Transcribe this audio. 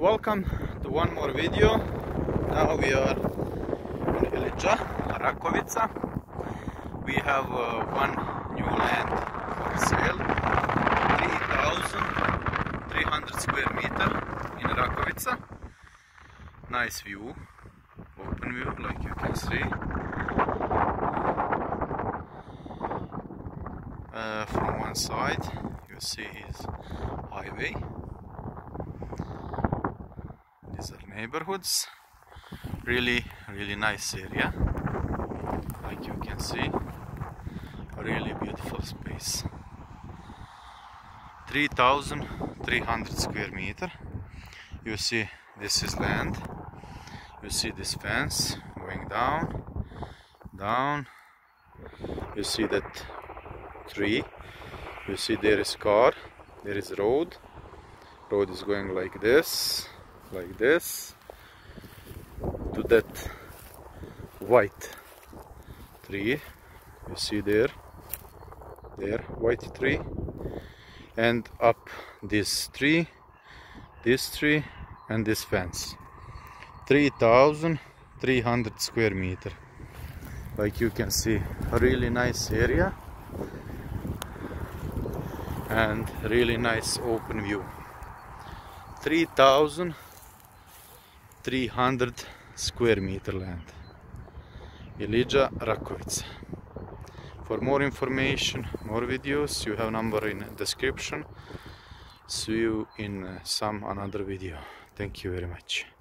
Welcome to one more video. Now we are in Ilidža, Rakovica. We have one new land for sale, 3,300 square meter in Rakovica. Nice view, open view like you can see. From one side you see is highway. These are neighborhoods. Really nice area. Like you can see, a really beautiful space. 3,300 square meter. You see this is land. You see this fence going down. You see that tree. You see there is car. There is road. Road is going like this to that white tree. You see there white tree, and up this tree, and this fence. 3,300 square meter. Like you can see, a really nice area and really nice open view. 3,300 square meter land. Ilidža, Rakovica. For more information, more videos, you have number in description. See you in some another video. Thank you very much.